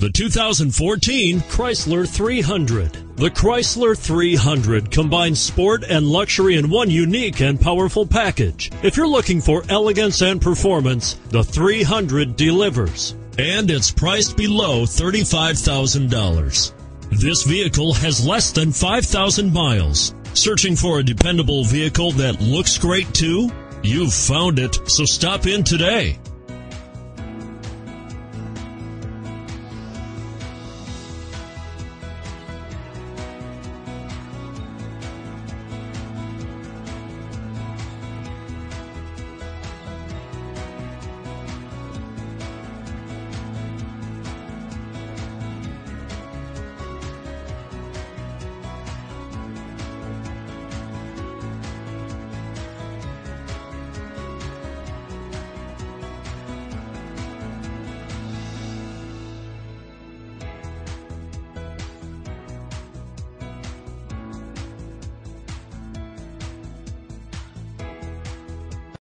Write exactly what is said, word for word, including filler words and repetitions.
The two thousand fourteen Chrysler three hundred. The Chrysler three hundred combines sport and luxury in one unique and powerful package. If you're looking for elegance and performance, the three hundred delivers. And it's priced below thirty-five thousand dollars. This vehicle has less than five thousand miles. Searching for a dependable vehicle that looks great too? You've found it, so stop in today.